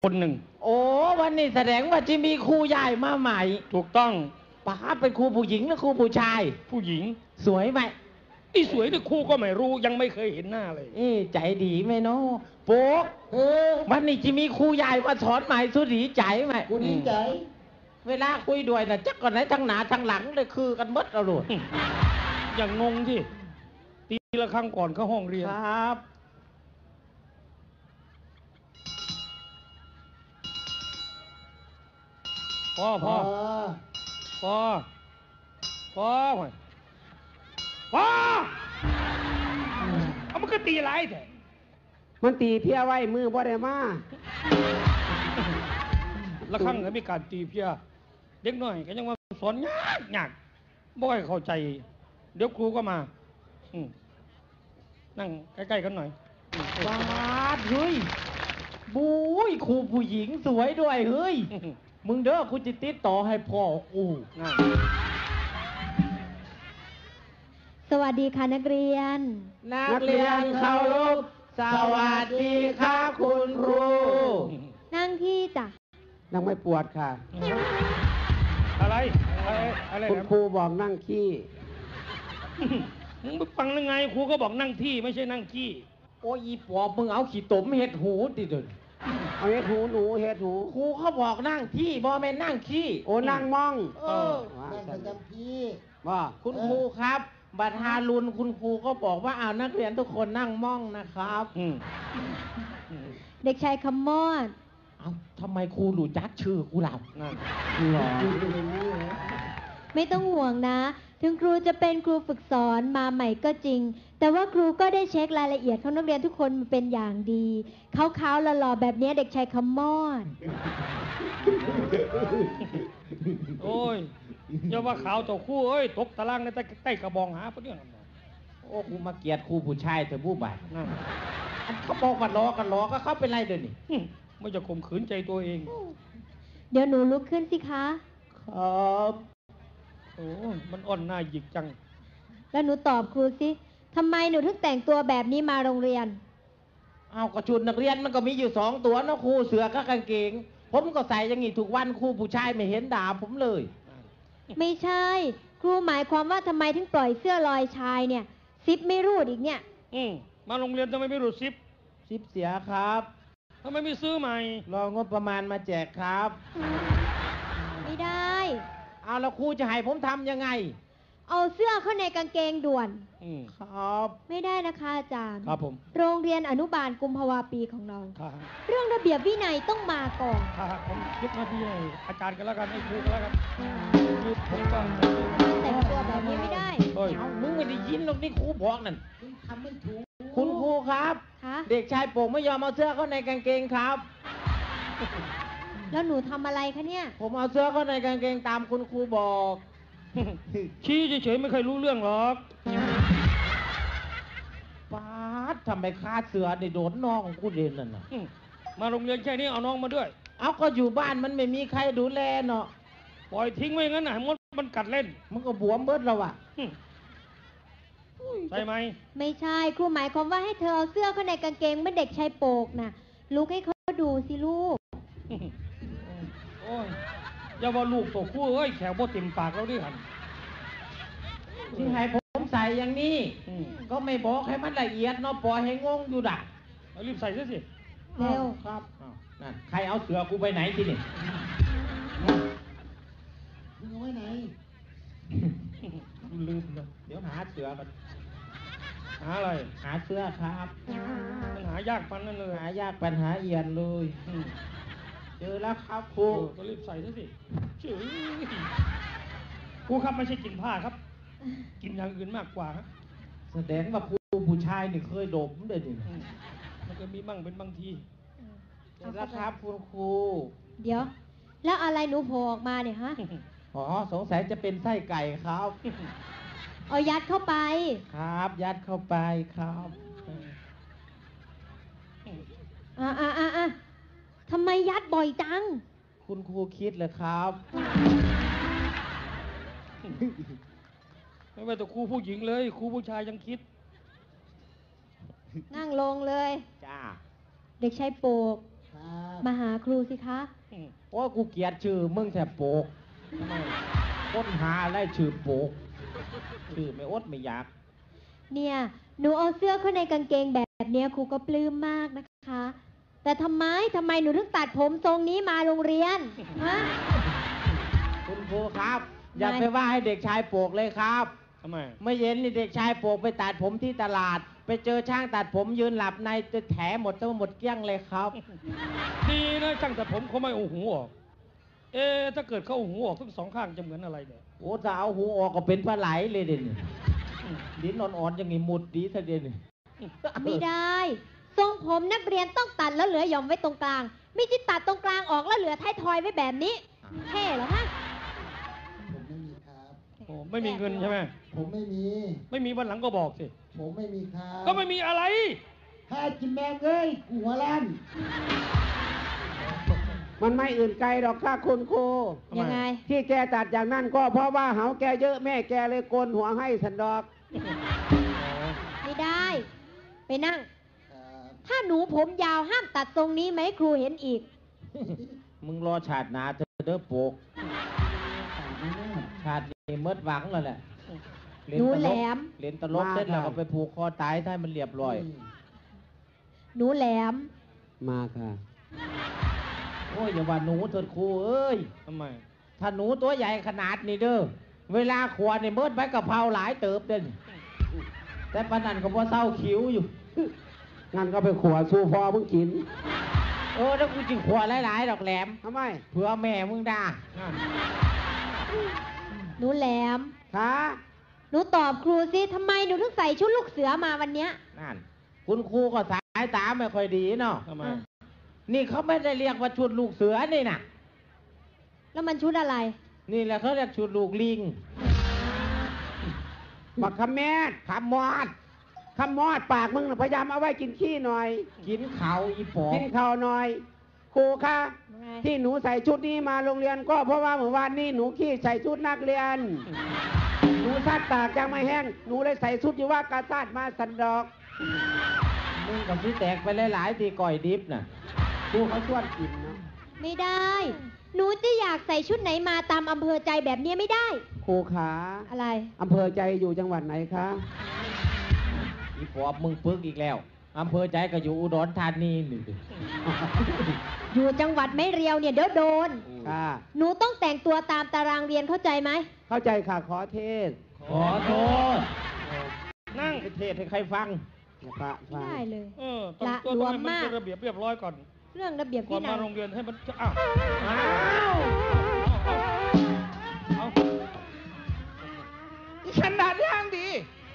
คนหนึ่งโอ้วันนี้แสดงว่าจะมีครูใหญ่มาใหม่ถูกต้องป้าเป็นครูผู้หญิงหรือครูผู้ชายผู้หญิงสวยไหมอีสวยแต่ครูก็ไม่รู้ยังไม่เคยเห็นหน้าเลยใจดีไหมเนาะโป๊กวันนี้จะมีครูใหญ่มาสอนใหม่สุดดีใจไหมกูดีใจเวลาคุยด้วยนะจักก่อนไหนทั้งหน้าทั้งหลังเลยคือกันมดเราเลยอย่างงงที่ตีละครั้งก่อนเข้าห้องเรียนครับพ่อพ่อพ่อพ่อพ่อเอามันก็ตีไรแท้มันตีเพี้ยไว้มือบ่ได้มาละครั้งก็มีการตีเพี้ยเด็กหน่อยก็ยังมาสอนยากบ่ให้เข้าใจเดี๋ยวครูก็มานั่งใกล้ๆกันหน่อยว้าเฮ้ยบุ้ยครูผู้หญิงสวยด้วยเฮ้ยมึงเด้อกูจะติดต่อให้พ่อกูสวัสดีค่ะนักเรียนนักเรียนเคารพสวัสดีค่ะคุณครูนั่งที่จ้ะนั่งไม่ปวดค่ะอะไรคุณครูบอกนั่งขี้มึงฟังยังไงครูก็บอกนั่งที่ไม่ใช่นั่งขี้โอ้ยอีปอบมึงเอาขี้ตมเห็ดหูติเดินเอาเห็ดหูหนูเห็ดหูครูเขาบอกนั่งที่บ่แม่นั่งขี้โอ้นั่งมองนั่งประจำที่ว่าคุณครูครับบัตรฮารุนคุณครูก็บอกว่านักเรียนทุกคนนั่งมองนะครับเด็กชายคำมอดทำไมครูรู้จักชื่อกูหลับไม่ต้องห่วงนะถึงครูจะเป็นครูฝึกสอนมาใหม่ก็จริงแต่ว่าครูก็ได้เช็ครายละเอียดของนักเรียนทุกคนมาเป็นอย่างดีขาวๆหล่อๆแบบนี้เด็กชายคำมอดโอ้ยอย่าว่าขาวต่อคู่เอ้ยตกตารางในใต้กระบองหาพวกนี้โอ้ครูมาเกลียดครูผู้ชายแต่ผู้บ่ายเขาบอกว่าล้อกันล้อก็เขาเป็นไรเดี๋ยวนี้ไม่จะข่มขืนใจตัวเองเดี๋ยวหนูลุกขึ้นสิคะครับโอ้มันอ่อนหน้าหยิกจังแล้วหนูตอบครูสิทำไมหนูถึงแต่งตัวแบบนี้มาโรงเรียนกระชุดนักเรียนมันก็มีอยู่2 ตัวนะครูเสือกับกางเกงผมก็ใส่อย่างนี้ทุกวันครูผู้ชายไม่เห็นด่าผมเลยไม่ใช่ครูหมายความว่าทำไมถึงปล่อยเสื้อลอยชายเนี่ยซิปไม่รูดอีกเนี่ยมาโรงเรียนทำไมไม่รูดซิปเสียครับทำไมไม่ซื้อใหม่รองบประมาณมาแจกครับไม่ได้แล้วครูจะให้ผมทำยังไงเอาเสื้อเข้าในกางเกงด่วนครับไม่ได้นะคะอาจารย์ครับผมโรงเรียนอนุบาลกุมภาวาปีของเราเรื่องระเบียบวินัยต้องมาก่อนผมยกหน้าที่ให้อาจารย์กันแล้วกันให้ครูกันแล้วกันนี่ผมก็แต่งตัวแบบนี้ไม่ได้มึงไม่ได้ยินหรอกนี่ครูบอกนั่นทำไม่ถูกคุณครูครับเด็กชายโป่งไม่ยอมเอาเสื้อเข้าในกางเกงครับแล้วหนูทำอะไรคะเนี่ยผมเอาเสื้อเข้าในกางเกงตามคุณครูบอกชี้เฉยๆไม่เคยรู้เรื่องหรอกป๊าดทำไมคาดเสือในโดนน้องกูเด่นนั่นน่ะมาโรงเรียนแค่นี้เอาน้องมาด้วยก็อยู่บ้านมันไม่มีใครดูแลเนาะปล่อยทิ้งไว้งั้นน่ะมดมันกัดเล่นมันก็บวมเบิดแล้วอะใช่ไหมไม่ใช่ครูหมายความว่าให้เธอเอาเสื้อเข้าในกางเกงเมื่อเด็กชายโปกน่ะลุกให้เขาดูสิลูกโอ้ยอย่าว่าลูกตัวคู่เอ้ยแขวบ่เต็มปากแล้วดิหันที่ให้ผมใส่อย่างนี้ก็ไม่บอกให้มันละเอียดเนาะปล่อยให้งงอยู่ด่ะรีบใส่ซะสิเร็วครับนั่นใครเอาเสือกูไปไหนทีนี่มึงเอาไว้ไหนลืมนะเดี๋ยวหาเสือกันหาอะไรหาเสื้อครับมันหายากปันนั่นเลยหายากปัญหาเอียนเลยเจอแล้วครับครูก็รีบใส่ซะสิครูครับไม่ใช่กินผ้าครับกินอย่างอื่นมากกว่าครับแสดงว่าครูผู้ชายนี่เคยดมเลยดิมันจะมีมั่งเป็นบางทีเจอแล้วครับคุณครูเดี๋ยวแล้วอะไรหนูโผล่ออกมาเนี่ยฮะสงสัยจะเป็นไส้ไก่ครับเอายัดเข้าไปครับยัดเข้าไปครับทำไมยัดบ่อยจังคุณครูคิดเลยครับไม่ว่าแต่ครูผู้หญิงเลยครูผู้ชายยังคิดนั่งลงเลยจ้าเด็กชายโปกครับมาหาครูสิคะโอ้ยกูเกลียดชื่อมึงแทบโปกทำไมค้นหาอะไรชื่อโปกชื่อไม่อดไม่อยากเนี่ยหนูเอาเสื้อเข้าในกางเกงแบบเนี้ยครูก็ปลื้มมากนะคะ แต่ทำไมหนูถึงตัดผมทรงนี้มาโรงเรียนฮะคุณครูครับ อย่าไม่ไปว่าให้เด็กชายโปกเลยครับทำไมไม่เย็นนี่เด็กชายโปกไปตัดผมที่ตลาด ไปเจอช่างตัดผมยืนหลับในจะแถหมดทั้งหมดเกลี้ยงเลยครับดีนะช่างตัดผมเขาไม่เอาหูออก เอ๊ะถ้าเกิดเขาเอาหูออกทั้งสองข้างจะเหมือนอะไรเนี่ยโอ้จะเอาหูออกก็เป็นปลาไหลเลยเด่นลิ้นอ่อนๆอย่างงี้มุดดีซะเด่นไม่ได้ ทรงผมนักเรียนต้องตัดแล้วเหลือหย่อมไว้ตรงกลาง ไม่ใช่ตัดตรงกลางออกแล้วเหลือท้ายทอยไว้แบบนี้เท่เหรอฮะผมไม่มีครับโอ้ไม่มีเงินใช่ไหมผมไม่มีไม่มีวันหลังก็บอกสิผมไม่มีครับก็ไม่มีอะไรให้กินแมงเอ้ยกูหัวล้านมันไม่อื่นไกลหรอกค่ะคุณครูทำไมยังไงที่แกตัดอย่างนั้นก็เพราะว่าเหาแกเยอะแม่แกเลยโกนหัวให้สันดอกไม่ได้ ไปนั่งครับถ้าหนูผมยาวห้ามตัดทรงนี้ไหมครูเห็นอีกมึงรอชาติหนาเธอเด้อโปกต่างกันแน่ชาตินี้เมิดหวังแล้วแหละหนูแหลมเล่นตลกเสร็จแล้วก็ไปผูกคอตายให้มันเรียบร้อยหนูแหลมมาค่ะโอ้ยอย่าว่าหนูเถิดครูเอ้ยทำไมถ้าหนูตัวใหญ่ขนาดนี้เด้อ เวลาขวดเนี่ยเมิดใบกะเพราหลายเติบเด่นแต่ปานนันก็พอเศร้าคิ้วอยู่งั้นก็ไปขวสู้พอมึงกินแล้วกูจิขวดหลายๆดอกแหลมทำไมเผื่อแม่มึงด่านั่นหนูแหลมคะหนูตอบครูสิทำไมหนูถึงใส่ชุดลูกเสือมาวันเนี้ยนั่น คุณครูก็สายตาไม่ค่อยดีเนาะทำไมนี่เขาไม่ได้เรียกว่าชุดลูกเสือนี่นะแล้วมันชุดอะไรนี่แหละเขาเรียกชุดลูกลิงบักคำแม่ขมอดคำมอดปากมึงน่ะพยายามเอาไว้กินขี้หน่อยกินเขาอีปอกินข้าวหน่อย ครูคะไงที่หนูใส่ชุดนี้มาโรงเรียนก็เพราะว่าเมื่อวานนี้หนูขี้ใส่ชุดนักเรียน หนูซัดตากยังไม่แห้ง หนูเลยใส่ชุดอยู่ว่ากาซาดมาสันดอกมึงกับที่แตกไปหลายๆทีก่อยดิบน่ะครูเขาชวนกินเนาะไม่ได้ หนูจะอยากใส่ชุดไหนมาตามอำเภอใจแบบนี้ไม่ได้ครูขาอะไรอำเภอใจอยู่จังหวัดไหนคะอีปอบมึงปึกอีกแล้วอำเภอใจก็อยู่อุดรธานีนี่ดิอยู่จังหวัดไม่เรียวเนี่ยเดี๋ยวโดนค่ะหนูต้องแต่งตัวตามตารางเรียนเข้าใจไหมเข้าใจค่ะขอเทศขอโทษนั่งไปเทศให้ใครฟังอย่าปะฟังได้เลยต้องละตัวต้องให้รวมมันมากเป็นระเบียบเรียบร้อยก่อนเรื่องระเบียบก่อวินนัมาย โรงเรียนให้มันอ้าวอ้าวเอาฉันดาดย่างดี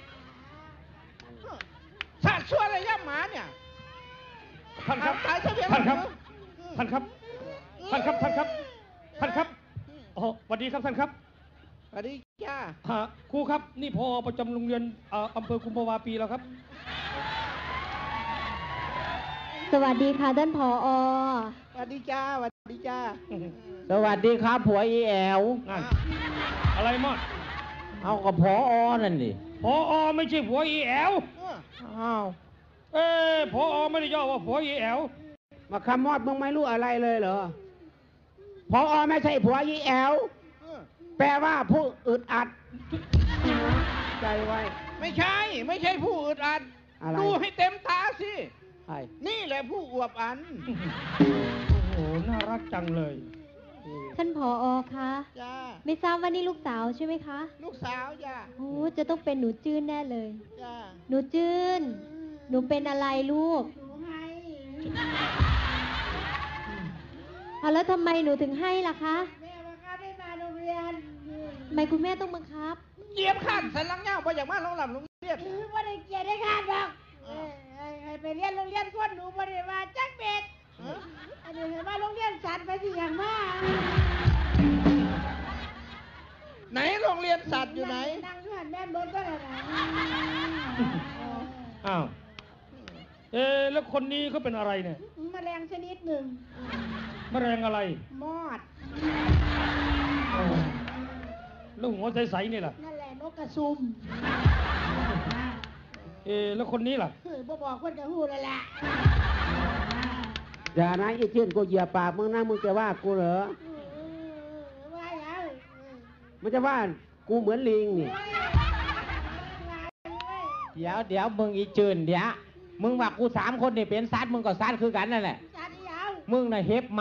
สัตว์ชั่วอะไรย่ำหมาเนี่ยท่านครับตายซะเพียงท่านครับ ท่านครับ ท่านครับ ท่านครับ ท่านครับโอ้สวัสดีครับท่านครับสวัสดีจ้าครูครับ นี่พอประจำโรงเรียนอำเภอกุมภาวาปีแล้วครับสวัสดีค่ะท่านผอสวัสดีจ้าสวัสดีจ้าสวัสดีครับผัวอีแอวนั่น อะไรมอดเอากับพอนั่นดิพอไม่ใช่ผัวอีแอลอ้าวพอไม่ได้ย่อว่าผัวอีแอลมาคำมอดมึงไม่รู้อะไรเลยเหรอพอไม่ใช่ผัวยีแอล แปลว่าผู้อึดอัด ใจไว้ไม่ใช่ ไม่ใช่ผู้อึดอัดอะไรดูให้เต็มตาสิใช่นี่แหละผู้อวบอันโอ้โห น่ารักจังเลยท่านผอคะจ้าไม่ทราบว่านี่ลูกสาวใช่ไหมคะลูกสาวจ้าโอ้จะต้องเป็นหนูจื้นแน่เลยจ้าหนูจื้น หนูเป็นอะไรลูกเอาแล้วทำไมหนูถึงให้ล่ะคะแม่บังคับให้มาโรงเรียนทำไมคุณแม่ต้องบังคับเหยียบขั้นสันหลังเงาไปอย่างมาลงหลับลงเรียบคือว่าได้เกียรติได้ขาดหรอกให้ไปเรียนโรงเรียนคนหนูบ่ได้ว่าจักเบ็ดอันนี้ให้มาโรงเรียนสัตว์ไปสิอย่างมากไหนโรงเรียนสัตว์อยู่ไหนนั่งอยู่หันแม่นบนก็ได้นะอ้าว แล้วคนนี้เขาเป็นอะไรเนี่ยแมลงชนิดหนึ่งแมลงอะไรมอดแล้วหัวใสๆนี่ล่ะนั่นแหละนกกระซุ่มแล้วคนนี้ล่ะบ่บอกคนจะหู้แล้วแหละอย่านะไอ้เช่นกูเหยียบปากมึงนะมึงจะว่ากูเหรอว่าอย่างมันจะว่ากูเหมือนลิงนี่เดี๋ยวมึงอีจืนเดี๋ยวมึงว่ากู3 คนนี่เป็นซัดมึงก็ซัดคือกันนั่นแหละสัตว์ยาวมึงน่ะเฮ็บหมา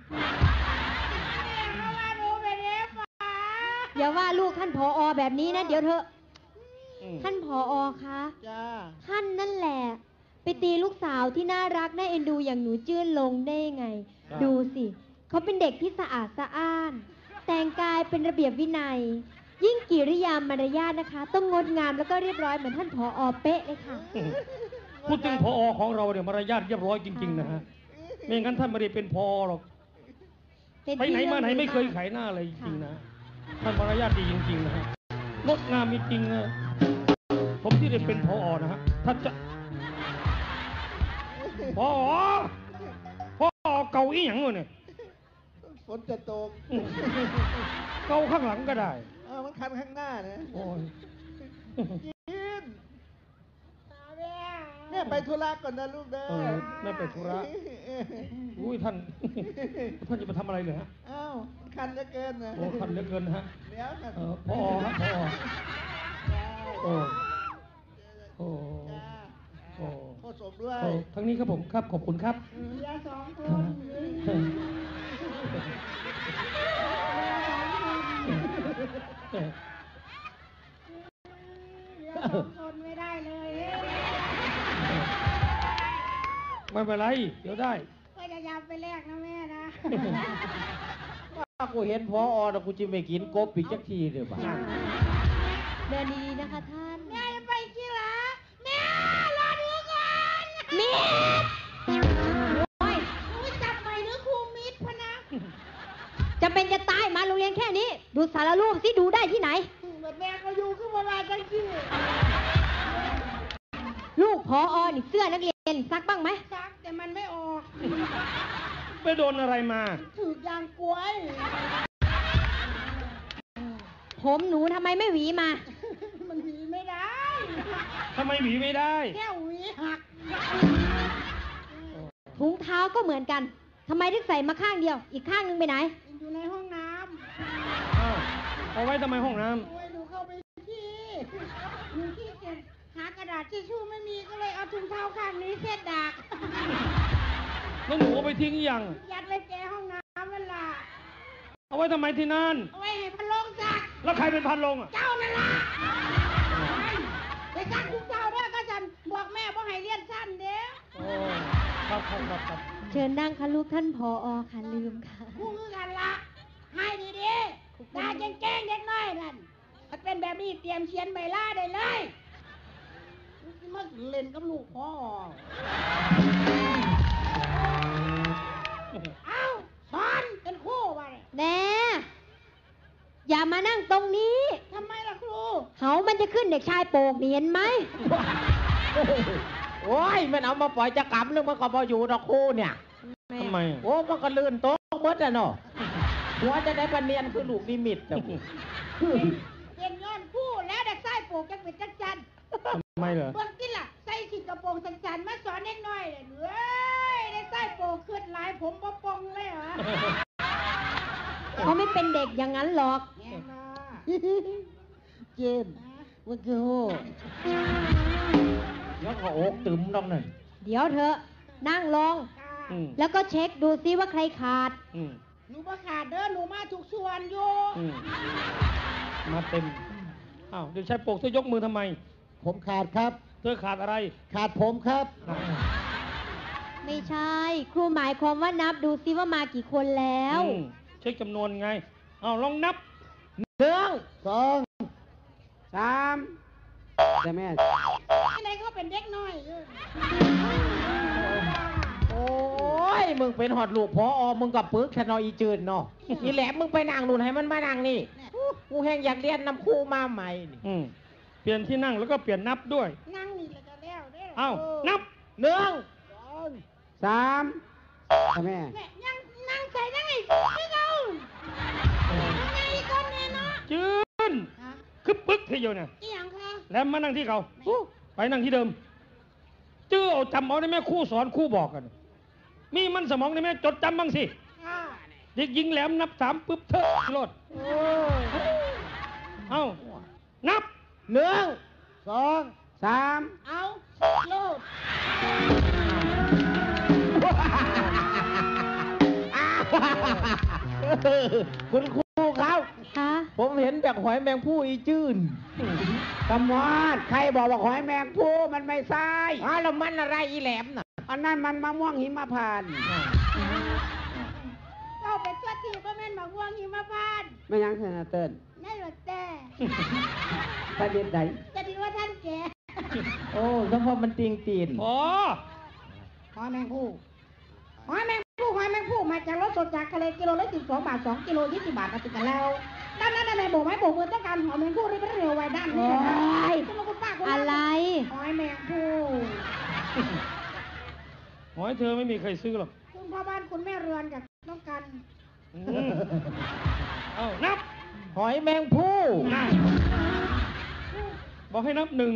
เขาว่าหนูเป็นเอฟฟ้าอย่าว่าลูกท่านผอแบบนี้นะ เดี๋ยวเถอะอืมท่านผอคะจ้าท่านนั่นแหละ ไปตีลูกสาวที่น่ารักน่าเอ็นดูอย่างหนูจื้นลงได้ไง ดูสิเขาเป็นเด็กที่สะอาดสะอ้าน แต่งกายเป็นระเบียบวินัย ยิ่งกิริยามารยาทนะคะ ต้องงดงามแล้วก็เรียบร้อยเหมือนท่านผอเป๊ะเลยค่ะพูดถึงพอของเราเนี่ยมารยาทเรียบร้อยจริงๆนะฮะไม่งั้นท่านไม่ได้เป็นพอหรอกเป็นไปไหนมาไหนไม่เคยขายหน้าเลยจริงๆนะท่านมารยาทดีจริงๆนะฮะงดงามจริงๆนะผมที่ได้เป็นพอนะฮะท่านจะพอเกาอีหยังวะเนี่ยฝนจะตกเกาข้างหลังก็ได้มันคันข้างหน้านะโอ้ยกินตาแม่แม่ไปธุระก่อนนะลูกเด้อแม่ไปธุระอุ้ยท่าน ท่านจะมาทำอะไรเลยฮะอ้าวมันคันเหลือเกินนะโอ้คันเหลือเกินนะฮะเดี๋ยวกันพอฮะพอโอ้โอ้จ้าโอ้ผสมด้วยโอ้ทั้งนี้ครับผมครับขอบคุณครับเหลือ2 คน เหลือ2 คนไม่ได้เลยไม่เป็นไร เดี๋ยวได้พยายามไปแลกนะแม่นะถ้ากูเห็นพอแล้วกูจะไม่กินกบอีกจักทีเด้อบ่าเดินดีๆนะคะท่านแม่จะไปกี่หลาแม่รอดูก่อนมิดโอ้ยหนูจับใหม่หรือครูมิดพะนะจะเป็นจะตายมาโรงเรียนแค่นี้ ดูสารรูปสิดูได้ที่ไหนแบบแม่ก็อยู่ขึ้นมาว่าจังกี้ลูกพอนี่เสื้อนักเรียนซักบ้างไหมซักแต่มันไม่ออกไปโดนอะไรมาถือยางกล้วยผมหนูทำไมไม่หวีมามันหวีไม่ได้ทำไมหวีไม่ได้แค่หวีหักถุงเท้าก็เหมือนกันทำไมถึงใส่มาข้างเดียว อีกข้างนึงไปไหนอยู่ในห้องน้อ้าวเอาไว้ทำไมห้องน้ำโอ้ยหนูเข้าไปที่หนูขี้เกียจหากระดาษทิชชู่ไม่มีก็เลยเอาถุงเท้าข้างนี้เช็ดดากำแล้วหนูเอาไปทิ้งยังยัดเลยแกห้องน้ำเวลาเอาไว้ทำไมที่นั่นเอาไว้ให้พันลงซักแล้วใครเป็นพันลงอ่ะเจ้านั่นล่ะไปซักทุกเจ้าเด้อก็จันบอกแม่ว่าให้เรียนสั้นเด้อโอ้ครับเชิญนั่งค่ะลูกท่านผอค่ะลืมค่ะคู่คือกันละให้ดีๆตาเก่งๆเด็กน้อยนั่นถ้าเป็นแบบนี้เตรียมเขียนใบลาได้เลยมาเล่นกับลูกพ่อ เอ้าสอนเป็นครูวะเนี่ยแน่อย่ามานั่งตรงนี้ทำไมล่ะครูเขามันจะขึ้นเด็กชายโปกนี่เห็นไหมโอ้ยมันเอามาปล่อยจะกลับนึงมันก็พออยู่ดอกคู่เนี่ยทำไมอ่ะโอ้มันก็ลื่นโต๊ะเบิดอะเนาะหัวจะได้ปะเนียนคือลูกนิมิตจ้ะเป็นย้อนครูแล้วเด็กชายโปกจังเป็นจังจันทำไมเหรอเบื้องที่ล่ะใส่ขีดกระโปรงสันๆมาสอนเด็กน้อยเลยเว้ยเด็กชายโปกขึ้นหลายผมบ่ปองเลยเหรอเขาไม่เป็นเด็กอย่างนั้นหรอกแง่มาเจนมันคือโหแล้วก็อกตึมดอกนั่นเดี๋ยวเถอะนั่งลงอืมแล้วก็เช็คดูซิว่าใครขาดอืมหนูประขาดเด้อหนูมาทุกส่วนอยู่อืมมาเต็มอ้าวเด็กชายโปกเธอยกมือทำไมผมขาดครับเธอขาดอะไรขาดผมครับไม่ใช่ ครูหมายความว่านับดูซิว่ามากี่คนแล้วอืมเช็คจำนวนไงอ้าวลองนับ 1 2 3แต่แม่อะไรก็เป็นเด็กน้อยอยู่โอ้ยมึงเป็นหอดลูกพอมึงกับปึกชะนออีจืดเนาะอีแหลมมึงไปนั่งนู่นให้มันมานั่งนี่กูแห้งอยากเรียนนำครูมาใหม่นี่อืมเปลี่ยนที่นั่งแล้วก็เปลี่ยนนับด้วยนั่งนี่แล้วก็แล้วเด้ออ้าวนับ 3แต่แม่แม่ยังนั่งใส่นั่งไงไม่เอาไงก่อนเนี่ยเนาะจืนฮะคือปึ๊กที่อยู่เนี่ยอีหยังคะแล้วมานั่งที่เขาไปนั่งที่เดิมจื้อเอาจำเอาได้ไหมครู่สอนครู่บอกกันมีมันสมองในแม่จดจำบ้างสิค่ะเด็กหญิงแหลมนับ3ปุ๊บเธอโลดเอ้านับ 1 2 3 เอาโลดคุณครูครับคะผมเห็นแบบหอยแมงผู้อีจื้นตำมอดใครบอกว่าหอยแมงภู่มันไม่ใช่แล้วมันอะไรอีแหลมน่ะอันนั้นมันมะม่วงหิมพานต์เข้าไปตัวทีก็แม่นหมากม่วงหิมพานต์ไม่ยังเถอะนะเติ้ลนั่นหรอแต่ประเด็นใดจะดีว่าท่านแกโอ้เฉพาะมันติงตีนอ๋อหอยแมงผู้หอยแมงผู้มาจากรถสดจากทะเลกิโลละ12 บาท2 กิโล20 บาทมาติดกันแล้วด้านนั้นในโบกไม้โบกมือต้องการหอยแมงผู้นี่เป็นเร็วไว้ด้านนี้นะจะมาคุณป้าคุณอะไรหอยแมงผู้หอยเธอไม่มีใครซื้อหรอกคุณพ่อบ้านคุณแม่เรือนกับน้องกันอืมเอ้านับหอยแมงผู้นั่นบอกให้นับ1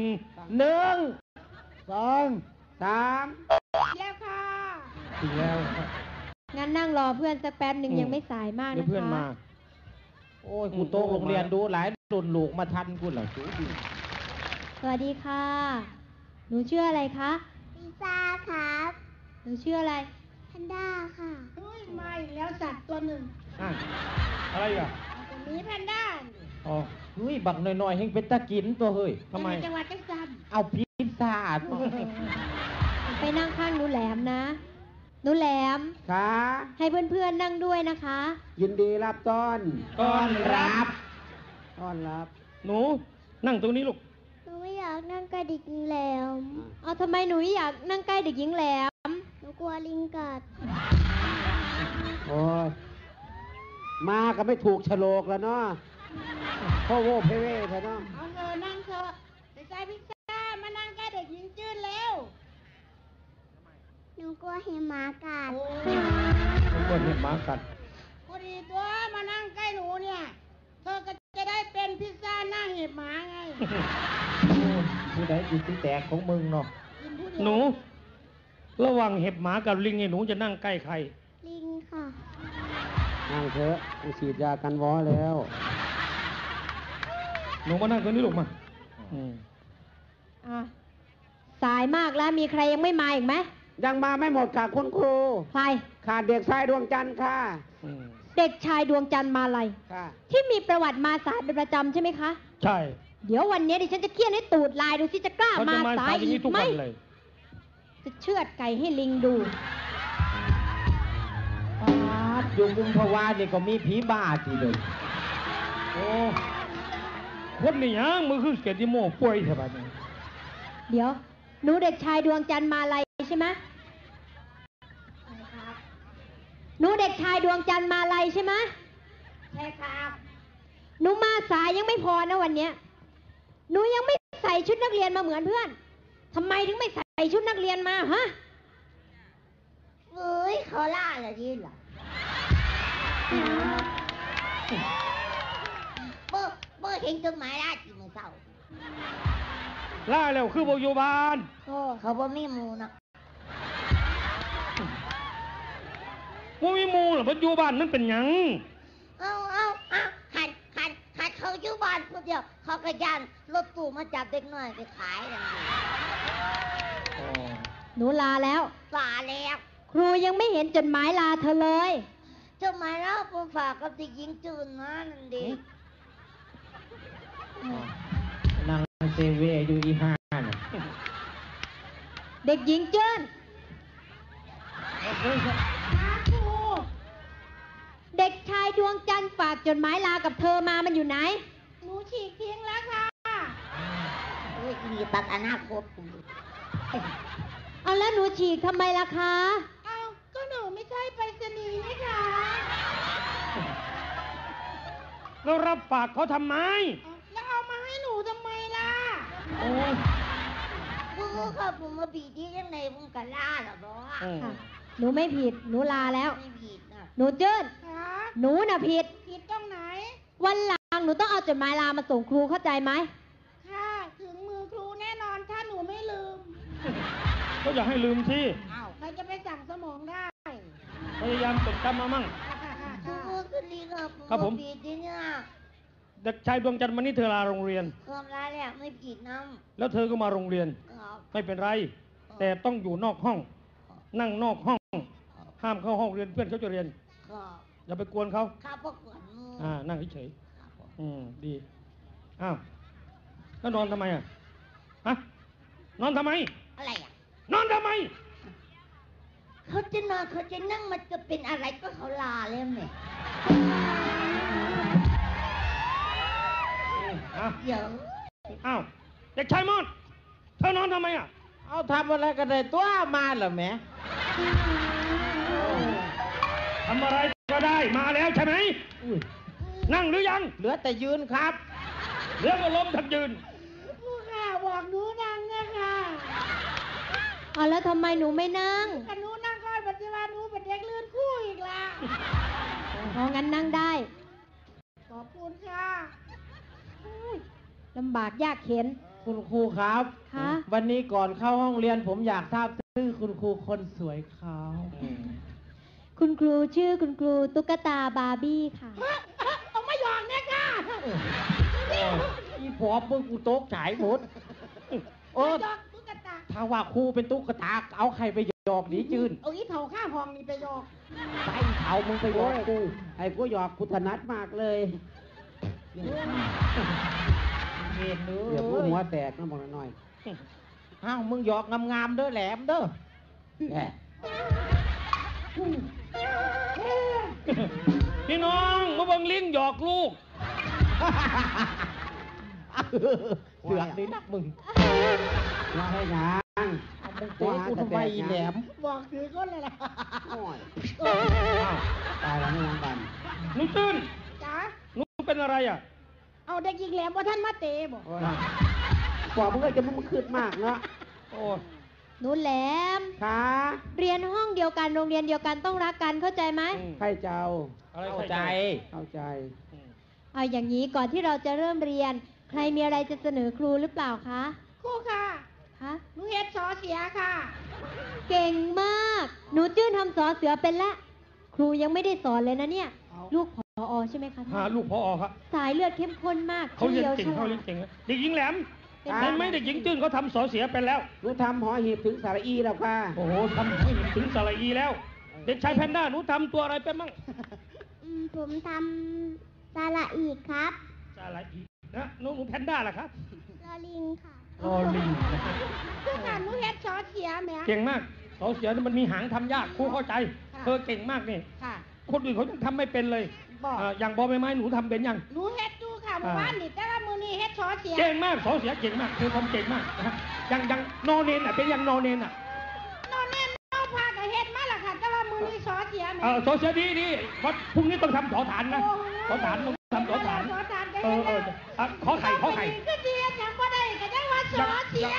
1 2 3 แล้วค่ะถึงแล้วงั้นนั่งรอเพื่อนสักแป๊บหนึ่งยังไม่สายมากเดี๋ยนะวเพื่อนคะมาโอ้ยกูโตโรงเรียนดูหลายรุ่นลูกมาทันกูเหรอสูดีสวัสดีค่ะ หนูชื่ออะไรคะพิซซ่าครับหนูชื่ออะไรแพนด้าค่ะเฮ้ยไม่แล้วสัตว์ตัวหนึ่งอ่ะอะไรอีกอ่ะตัวนี้แพนด้าอ๋อเฮ้ยบักหน่อยๆให้เป็นตะกินตัวเฮ้ยทำไมจังหวัดจังสันเอาพิซซ่าตัวไปนั่งข้างหนูแหลมนะ หนูแหลมขาให้เพื่อนๆนั่งด้วยนะคะยินดีรับต้อนต้อนรับต้อนรับหนูนั่งตรงนี้ลูกหนูไม่อยากนั่งใกล้เด็กหญิงแหลมเอาทำไมหนูไม่อยากนั่งใกล้เด็กหญิงแหลม หนูกลัวลิงกัดโอ้ยมาก็ไม่ถูกโฉลกแล้วเนาะพ่อโว้เพเว่เถอะเนาะเอาเธอนั่งเถอะเด็กชายพิซซ่ามานั่งใกล้เด็กหญิงจื้นแล้วหนูกลัวหิมะกัดโอ้ทุกคนเห็นหมากัดพอดีตัวมานั่งใกล้หนูเนี่ย เธอก็จะได้เป็นพิซซ่าหน้าเห็บหมาไงผู้ใดจิตที่แตกของมึงเนาะกินผู้เดียวหนู ระหว่างเห็บหมากับลิงไอ้หนูจะนั่งใกล้ใครลิงค่ะนั่งเถอะกูฉีดยากันวอแล้วหนูมานั่งตรงนี้ลูกมาอืมอ่ะ สายมากแล้วมีใครยังไม่มาอีกไหมยังมาไม่หมดค่ะคุณครูใครขาดเด็กชายดวงจันทร์ค่ะอืมเด็กชายดวงจันทร์มาลัยค่ะที่มีประวัติมาสายเป็นประจำใช่ไหมคะใช่เดี๋ยววันนี้ดิฉันจะเคี่ยนให้ตูดลายดูสิจะกล้าเขามาจะมาสาสาย ยอย่างอีนี้กทุกไหมวันเลยจะเชือดไก่ให้ลิงดูป๊าดอยู่กุมภาวาเนี่ยก็มีผีบ้าทีเลยโอ้คนนี่ยังมือคือเกียรติโม่ป่วยใช่ปะเนี่ยเดี๋ยว หนูเด็กชายดวงจันทร์มาลัยใช่ไหมหนูเด็กชายดวงจันทร์มาลัยใช่ไหมใช่ครับหนูมาสายยังไม่พอนะวันเนี้ยหนูยังไม่ใส่ชุดนักเรียนมาเหมือนเพื่อนทำไมถึงไม่ใส่ชุดนักเรียนมาฮะเอ้ยเขาล่าอะไรนี่เหรอเบอร์เห็นจดหมายล่าจีมือเศร้าล่าแล้วคือโบอยู่บ้านเขาบ่มีหมูนะบ่มีหมูหรอมันอยู่บ้านนั่นเป็นหยังเอาหัดเขาอยู่บ้านคนเดียว เขากระยานรถตู้มาจับเด็กน้อยไปขายอย่างนี้หนูลาแล้วลาแล้วครูยังไม่เห็นจดหมายลาเธอเลยจดหมายแล้วผมฝากกับเด็กหญิงจูนนะนั่นดินางเซเวอยู่อีห้าน่ะเด็กหญิงเจิ้นครูเด็กชายดวงจันทร์ฝากจดหมายลากับเธอมามันอยู่ไหนหนูฉีกทิ้งแล้วค่ะเฮ้ยมีปักอนาคตกูเอาแล้วหนูฉีกทำไมล่ะคะเอาก็หนูไม่ใช่ไปรษณีย์นี่ค่ะแล้วรับฝากเขาทำไมแล้วเอามาให้หนูทำไมล่ะโอ้ครูครับผมมาบีที่ยังไงผมกะล่าเหรอบอกอืมค่ะ หนูไม่ผิด หนูลาแล้วไม่ผิดนะหนูเจิ้นคะหนูน่ะผิดผิดตรงไหนวันหลังหนูต้องเอาจดหมายลามาส่งครูเข้าใจไหมค่ะ ถึงมือครูแน่นอนถ้าหนูไม่ลืมก็อย่าให้ลืมที่อ้าวใครจะไปสั่งสมองได้พยายามจดจำมามั่งครูคือลีกับครับผมผิดจริงอ่ะเด็กชายดวงจันทร์วันนี้เธอลาโรงเรียนความร้ายแหละไม่ผิดน้แล้วเธอก็มาโรงเรียนำครับไม่เป็นไร แต่ต้องอยู่นอกห้อง นั่งนอกห้อง ห้ามเข้าห้องเรียนเพื่อนเขาจะเรียนครับอย่าไปกวนเขาข้าประกวดมือนั่งเฉยครับผมๆดีอ้าวแล้วนอนทำไมอ่ะฮะนอนทำไมอะไรอ่ะนอนทำไมเขาจะนอนเขาจะนั่งมันจะเป็นอะไรก็เขาลาแล้วแม่อ้าวเดี๋ยวอ้าวเด็กชายมอดเธอนอนทำไมอ่ะเอาทำอะไรกันได้ตัวมาเหรอแหม่ทำอะไรก็ได้มาแล้วใช่ไหมนั่งหรือยังเหลือแต่ยืนครับเหลือก็ล้มทั้งยืนครูค่ะบอกหนูนั่งเนี่ยค่ะอ๋อแล้วทำไมหนูไม่นั่งถ้าหนูนั่งก่อนปัจจุบันหนูเป็นเด็กลื่นคู่อีกละอ๋องั้นนั่งได้ขอบคุณค่ะลำบากยากเข็นคุณครูครับคะวันนี้ก่อนเข้าห้องเรียนผมอยากทราบชื่อคุณครูคนสวยเขาคุณครูชื่อคุณครูตุ๊กตาบาร์บี้ค่ะเอามาหยอกเนี่ยค่ะอีพอมึงกูโต๊ะฉายหมดโอ้หยอกตุ๊กตาถ้าว่าครูเป็นตุ๊กตาเอาใครไปหยอกหนีจืนเอาอีเถาข้าห้องนี่ไปหยอกไปเขามึงไปหยอกกูไอ้กูหยอกกูถนัดมากเลยเห็นเลยเดี๋ยวกูหัวแตกนะบอกหน่อยอ้าวมึงหยอกงามๆเด้อแหลมเด้อแหมพี่น้องมาเบังลิงหยอกลูกเสือกนี่นักมึงว่าให้หยังเอามึงเตะกูทำไมอีแหลมบอกถือก้นเลยล่ะโอ้ยตายแล้วไม่ยังบันหนูตื่นจ๋าหนูเป็นอะไรอ่ะเอาเด็กหญิงแหลมว่าท่านมาเตะบอกโอ้ยบอกมึงเลยจะมึงขึ้นมากเนาะโอ้หนูแหลมขาเรียนห้องเดียวกันโรงเรียนเดียวกันต้องรักกันเข้าใจไหมใครเจ้าอะไรเข้าใจเข้าใจเอาอย่างนี้ก่อนที่เราจะเริ่มเรียน ใครมีอะไรจะเสนอครูหรือเปล่าคะครูค่ะคะหนูเฮ็ดสอเสียค่ะเก่งมาก หนูจื้นทำสอเสือเป็นละ ครูยังไม่ได้สอนเลยนะเนี่ย ลูกผอใช่ไหมคะท่านลูกพอครับสายเลือดเข้มข้นมากเขาเรียนเก่งฉลียวเขาฉเรีลาย ดนเก่งนะเด็กหญิงแหลมเป็นเห็นไหมเด็กหญิงจื้นเขาทำสอเสียเป็นแล้วรู้ทำหอหีบถึงสระอีแล้วค่ะโอ้โหทำให้เห็นถึงสระอีแล้ว เด็กชายแพนด้าหนูทำตัวอะไรเป็นมั่งผมทำสระอีกครับสระอีนะหนูแพนด้าล่ะครับลอลิงค่ะรอลิงครูค่ะหนูเฮ็ดสอเสียแหมเก่งมากสอเสียนี่มันมีหางทำยากครูเข้าใจค่ะเธอเก่งมากนี่ค่ะคนอื่นเขายังทำไม่เป็นเลยบอกอย่างบอใบไม้หนูทำเป็นยังหนูเฮ็ดดูค่ะเมื่อวานนี่แต่ว่ามื้อนี้เฮ็ดสอเสียเก่งมากสอเสียเก่งมากเธอทำเก่งมากนะฮะยังนอเนนเป็นยังนอเนนนอนแน่นอนพาก็เฮ็ดมาล่ะค่ะแต่ว่ามื้อนี้สอเสียแหมสอเสียดีวัดพรุ่งนี้ต้องทำสอฐานนะสอฐานต้องทำสอฐานสอฐานก็เอเฮ็อดเออขอไข่ขอไข่ก็สิเฮ็ดหยังบ่ได้ก็ยังว่าสอเสีย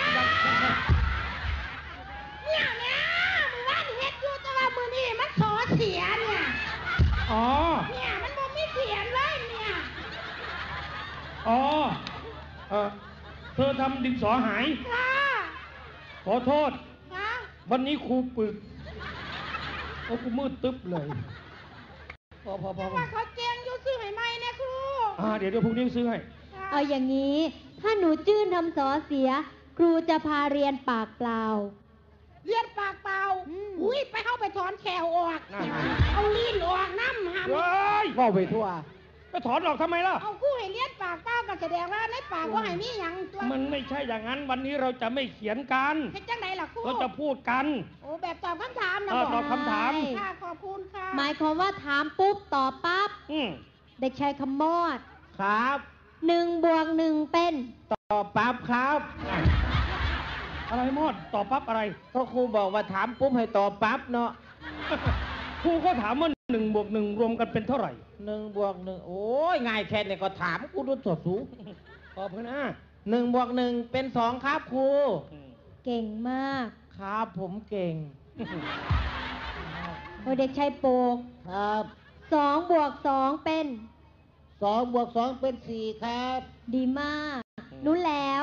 เนี่ยเมื่อวานเฮ็ดอยู่แต่ว่ามื้อนี้มันสอเสียเนี่ยอ๋อเนี่ยมันบ่มีเสียงเลยเนี่ยอ๋อเธอทำดินสอหายค่ะขอโทษค่ะวันนี้ครูปึกโอ้กูมืดตึ๊บเลยพอแต่ว่าเขาเก่งอยู่ซื้อให้ใหม่เนี่ยครูเดี๋ยวพรุ่งนี้ซื้อให้ค่ะเอาอย่างนี้ ถ้าหนูจื้นทำสอเสีย ครูจะพาเรียนปากเปล่าเลียนปากเปล่า อุ้ยไปเข้าไปถอนแขวออกนั่นเอาลิ้นออกน้ำหำเฮ้ยว่าไปทั่วไปถอนออกทำไมล่ะเอาคู่ให้เลียนปากเปล่าก็แสดงว่าในปากว่าให้มีหยังตัวมันไม่ใช่อย่างนั้น วันนี้เราจะไม่เขียนกันเฮ็ดจังไหนล่ะครูเราจะพูดกันโอ้แบบตอบคำถามนะตอบคำถามค่ะขอบคุณค่ะหมายความว่าถามปุ๊บตอบปั๊บ เด็กชายคำมอดครับ 1+1 เป็นตอบปั๊บครับอะไรมอดตอบปั๊บอะไรก็ครูบอกว่าถามปุ๊บให้ตอบปั๊บเนาะครูก็ถามว่า1+1รวมกันเป็นเท่าไหร่ 1+1โอ้ยง่ายแค่นี้ก็ถามกูดูสดสูตอบเพื่อนนะ 1+1เป็น2ครับครูเก่งมากครับผมเก่งโอ้เด็กชายโปกครับ 2+2 เป็น 2+2 เป็น 4 ครับดีมาก หนูแหลม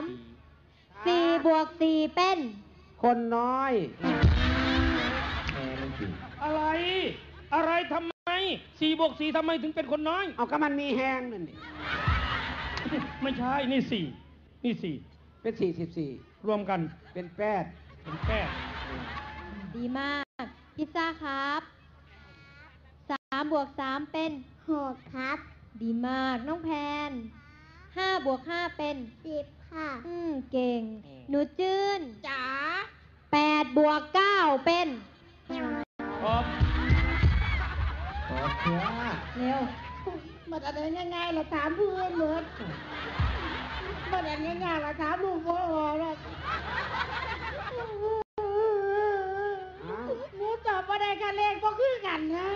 4+4 เป็นคนน้อยอะไรอะไรทำไม4 บวก 4ทำไมถึงเป็นคนน้อยเอาก็มันมีแหงนั่นนี่ไม่ใช่นี่4นี่4 เป็น44 รวมกันเป็น8 เป็น8 ดีมาก พิซซ่าครับ3 บวก 3 เป็น 6 ครับดีมาก น้องแพน5 บวก 5 เป็น 10 ค่ะเก่ง หนูจื้นจ๋า 8 บวก 9 เป็นครบขอเชื่อเร็วมันอะไรง่ายๆเราถามเพื่อนเหมือนมันอะไรง่ายๆเราถามลูกพ่อแล้วหนูตอบว่าได้กันเลขก็คือกันนะ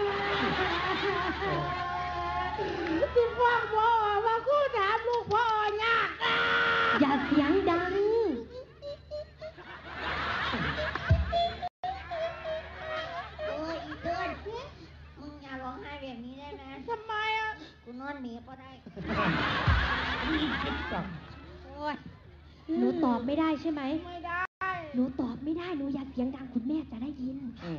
ที่ฟ้องพ่อว่าครูถามลูกพ่อยากนะอย่าเสียงดังโอ้ยอีเตือนมึงอย่าร้องไห้แบบนี้ได้ไหมทำไมอ่ะกูนอนหนีก็ได้นี่คิดจังโอ้ยหนูตอบไม่ได้ใช่ไหมไม่ได้หนูตอบไม่ได้ หนูอย่าเสียงดังคุณแม่จะได้ยิน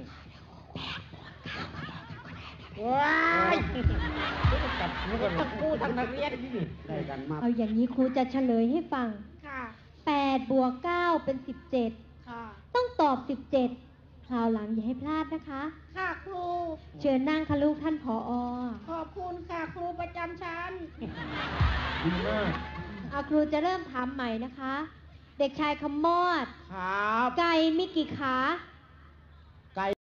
ว้ายจับมือกันทั้งครูทั้งนักเรียนนี่ได้กันมาเอาอย่างนี้ครูจะเฉลยให้ฟังค่ะ 8 บวก 9 เป็น 17 ค่ะต้องตอบ 17 คราวหลังอย่าให้พลาดนะคะค่ะครูเชิญนั่งค่ะลูกท่านผอขอบคุณค่ะครูประจำชั้นดีมากเอาครูจะเริ่มถามใหม่นะคะ เด็กชายคำมอดครับไก่มีกี่ขา